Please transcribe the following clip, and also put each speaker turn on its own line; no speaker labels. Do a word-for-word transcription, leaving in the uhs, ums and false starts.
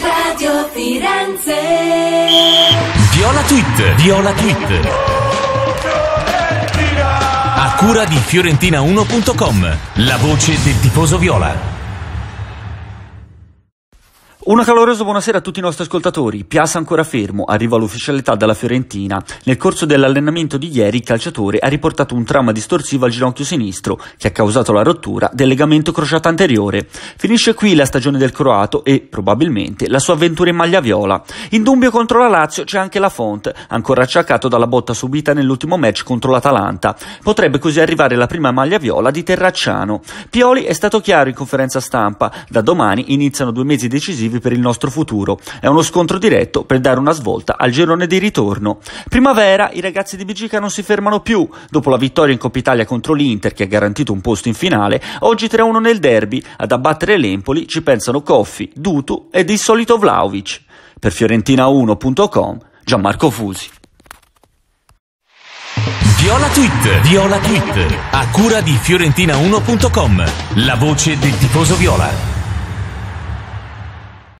Radio Firenze.
Viola Tweet, Viola Tweet. A cura di Fiorentina uno punto com, la voce del tifoso viola.
Una calorosa buonasera a tutti i nostri ascoltatori. Piazza ancora fermo, arriva l'ufficialità dalla Fiorentina. Nel corso dell'allenamento di ieri il calciatore ha riportato un trauma distorsivo al ginocchio sinistro che ha causato la rottura del legamento crociato anteriore. Finisce qui la stagione del croato e, probabilmente, la sua avventura in maglia viola. In dubbio contro la Lazio c'è anche la Font, ancora acciaccato dalla botta subita nell'ultimo match contro l'Atalanta. Potrebbe così arrivare la prima maglia viola di Terracciano. Pioli è stato chiaro in conferenza stampa. Da domani iniziano due mesi decisivi per il nostro futuro. È uno scontro diretto per dare una svolta al girone di ritorno. Primavera, i ragazzi di Bigica non si fermano più. Dopo la vittoria in Coppa Italia contro l'Inter, che ha garantito un posto in finale, oggi tre a uno nel derby. Ad abbattere l'Empoli ci pensano Coffi, Dutu ed il solito Vlahovic. Per Fiorentina uno punto com, Gianmarco Fusi.
Viola Tweet, Viola Tweet. A cura di Fiorentina uno punto com, la voce del tifoso viola.